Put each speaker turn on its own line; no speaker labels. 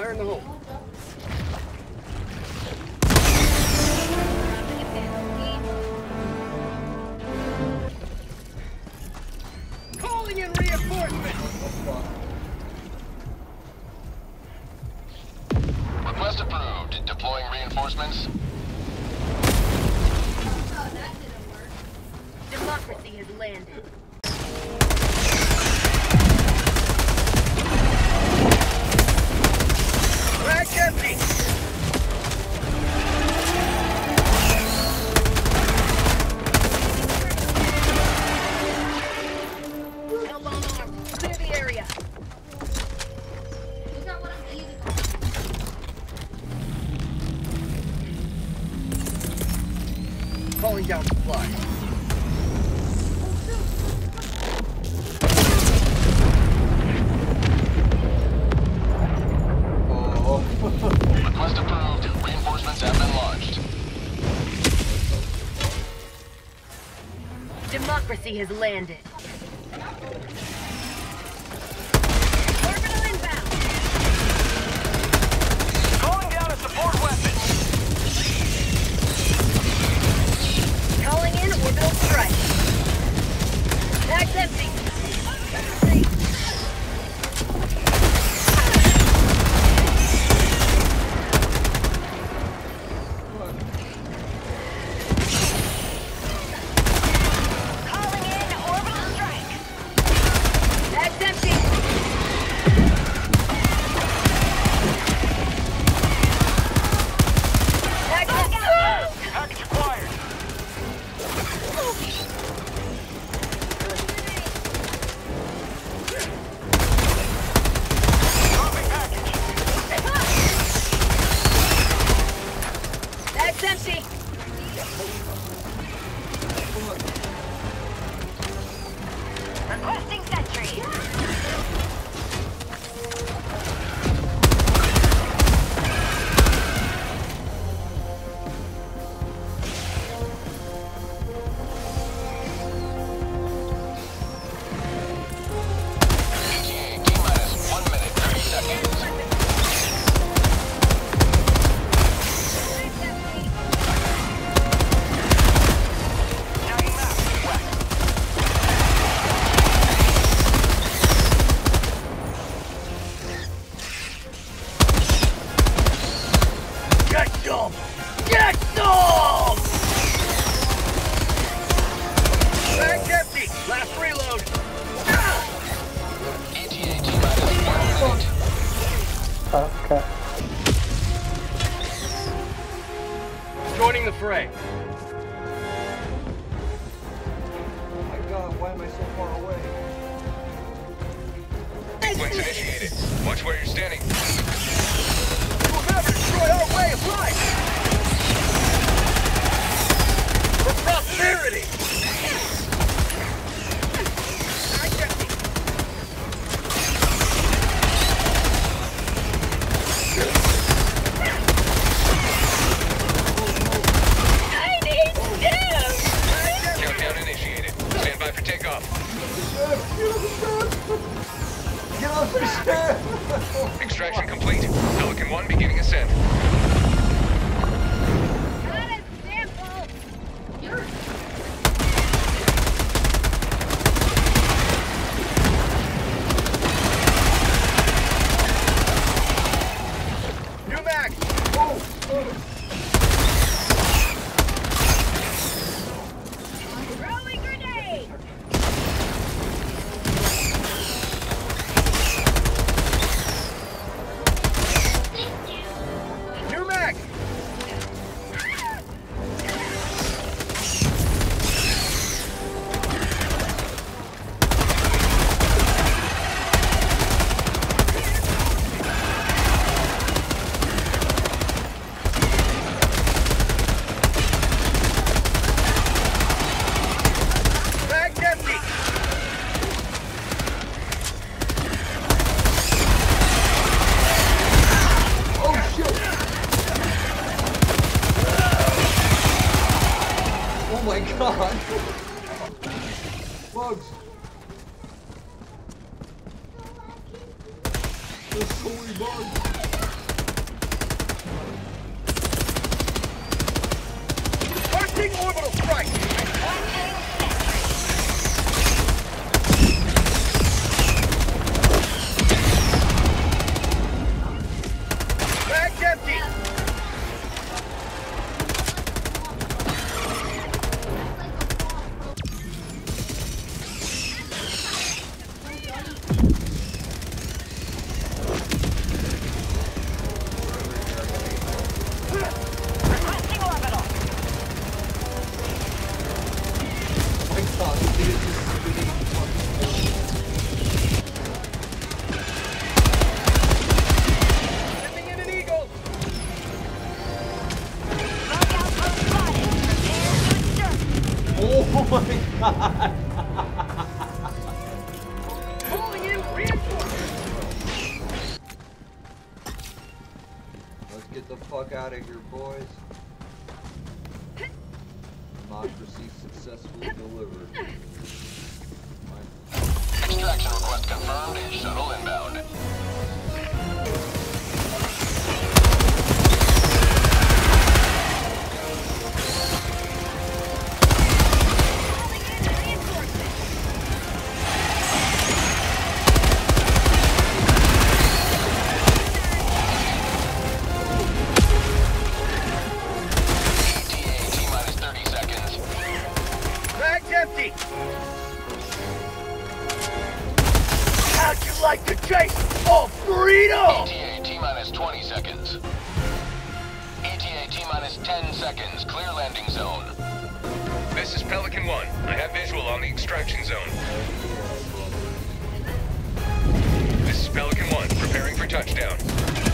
Fire in the hole. Calling in reinforcements!
Request approved. Deploying reinforcements.
Oh, that didn't work.
Democracy has landed.
Rack empty!
Hell on arm. Clear the area.
Is that what I'm eating?
Calling down supplies.
Request approved. Reinforcements have been launched.
Democracy has landed. Orbital inbound.
Calling down a support weapon!
Calling in orbital strike. Mag's empty. Calling in orbital strike. Mag's empty. Mag's empty.
Package acquired! Dropping package!
Mag's empty. Requesting sentry.
ETA T-minus 1 minute 30 seconds.
Tagging map. West. Get some! Get some! Back empty! Last reload!
ETA T-minus 1 minute.
Okay.
Joining the fray.
Oh my god, why am I so far away?
Sequence initiated. Watch where you're standing.
You will never destroy our way of life! For prosperity! Back empty!
I need stim.
Countdown initiated. Stand by for takeoff.
Get off the ship!
Extraction complete. Pelican 1 beginning ascent.
Got a sample.
You're
New mag!
Throwing grenade.
New mag! Mag empty!
Oh shit! Oh my god! Bugs! There's so many bugs!
Orbital strike! Bag's empty!
Requesting orbital.
My God, this dude is just shooting fucking
Sending in an eagle!
Bug outpost spotted. Prepare to extract.
Oh my God!
Calling in reinforcements!
Let's get the fuck out of here, boys. Democracy successfully delivered.
Extraction request confirmed. Shuttle inbound.
Calling in reinforcements.
ETA T-minus 30 seconds.
Bag's empty! How'd you like to chase all freedom?
ETA T-minus 20 seconds. ETA T-minus 10 seconds. Clear landing zone.
This is Pelican 1. I have visual on the extraction zone. This is Pelican 1, preparing for touchdown.